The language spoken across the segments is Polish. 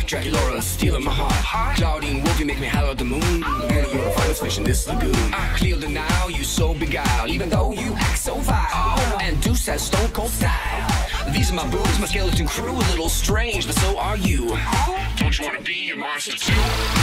Dracula stealing my heart. Claudine Wolf, you make me holler at the moon. Girl, you're the finest fish in this lagoon. I clear the now, you so beguiled, even though you act so vile. And Deuce has stone cold style. These are my boobs, my skeleton crew, a little strange, but so are you. Don't you wanna be a monster too?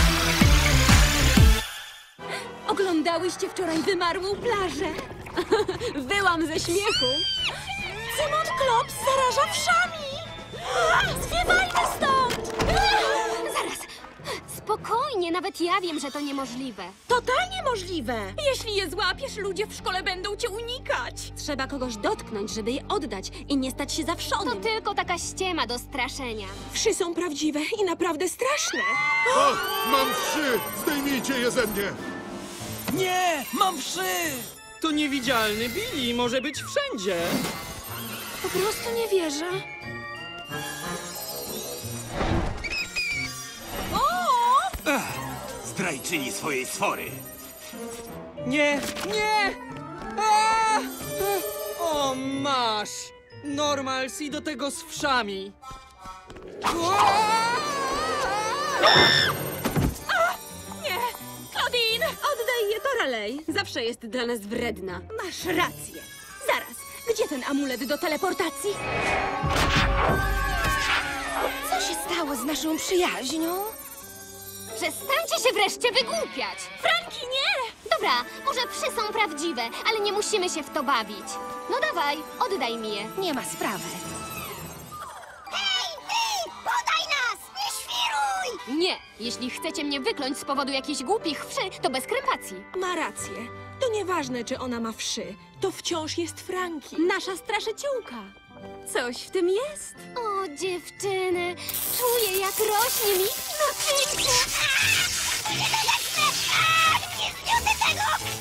Oglądałyście wczoraj wymarłą plażę? Wyłam ze śmiechu. Cymon Klops zaraża wszami! Zwiewajmy stąd! Zaraz! Spokojnie, nawet ja wiem, że to niemożliwe. Totalnie możliwe! Jeśli je złapiesz, ludzie w szkole będą cię unikać. Trzeba kogoś dotknąć, żeby je oddać i nie stać się To zawszonym. tylko taka ściema do straszenia. Wszy są prawdziwe i naprawdę straszne. O, mam wszy! Zdejmijcie je ze mnie! Nie! Mam wszy! To niewidzialny Billy może być wszędzie. Po prostu nie wierzę. Zdrajczyni swojej sfory. Nie! Nie! A! O, masz! Normals i do tego z wszami. Nie! Claudine! Oddaj je Toralej. Zawsze jest dla nas wredna. Masz rację. Zaraz, gdzie ten amulet do teleportacji? Co się stało z naszą przyjaźnią? Przestańcie się wreszcie wygłupiać! Franki, nie! Dobra, może psy są prawdziwe, ale nie musimy się w to bawić. No dawaj, oddaj mi je. Nie ma sprawy. Nie, jeśli chcecie mnie wykląć z powodu jakichś głupich wszy, to bez krępacji. Ma rację. To nieważne, czy ona ma wszy. To wciąż jest Franki. Nasza straszyciółka. Coś w tym jest. O, dziewczyny, czuję, jak rośnie mi napięcie. Nie zniosę tego!